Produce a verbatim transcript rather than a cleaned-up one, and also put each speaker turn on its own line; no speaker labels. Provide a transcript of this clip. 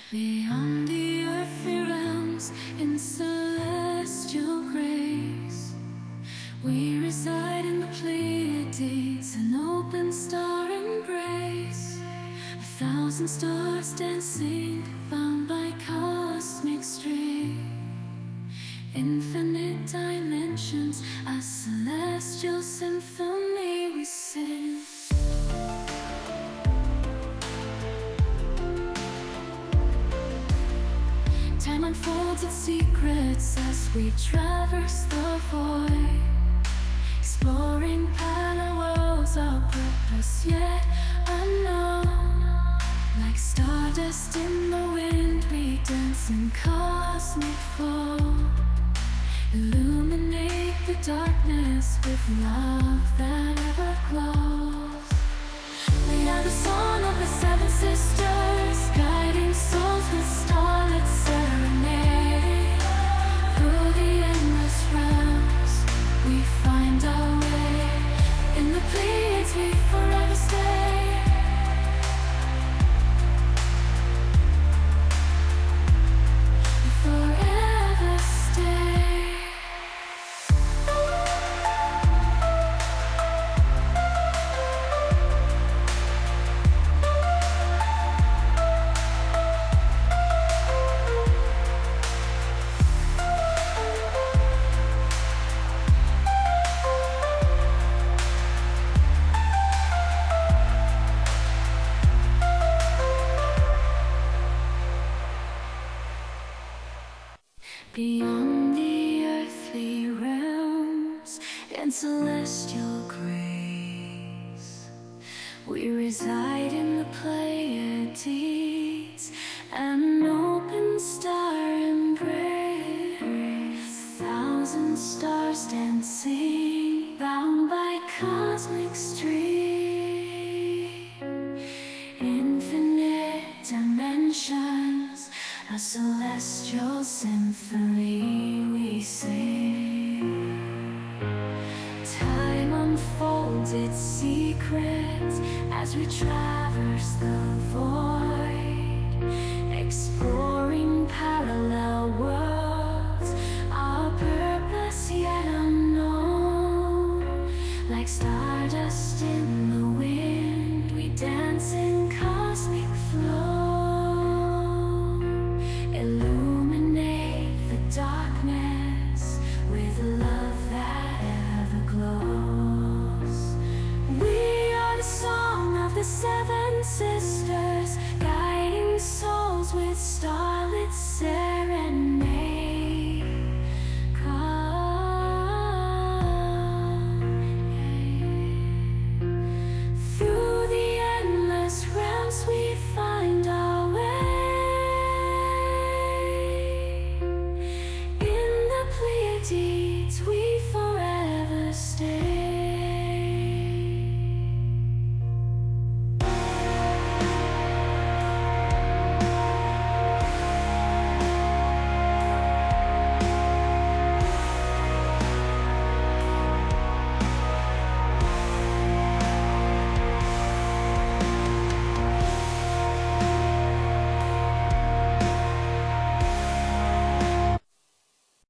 Beyond the earthly realms, in celestial grace, we reside in the Pleiades, an open star embrace. A thousand stars dancing, bound by cosmic string. Infinite dimensions, a celestial symphony we sing. Time unfolds its secrets as we traverse the void, exploring parallel worlds, our purpose yet unknown. Like stardust in the wind, we dance in cosmic flow, illuminate the darkness with love that ever glows. We are the song of the seven sisters, guiding souls with starlit serenade. Through the endless realms, we find our way. In the Pleiades we forever stay. We forever stay. Beyond the earthly realms, in celestial grace, we reside in the Pleiades, an open star embrace. Thousand stars dancing, bound by cosmic string. Infinite dimensions, a celestial symphony we sing. Time unfolds its secrets as we traverse the void, exploring parallel worlds, our purpose yet unknown. Like stardust in the wind, we dance in cosmic flow, illuminate the darkness with love that ever glows. We are the song of the seven sisters, guiding souls with starlit sails.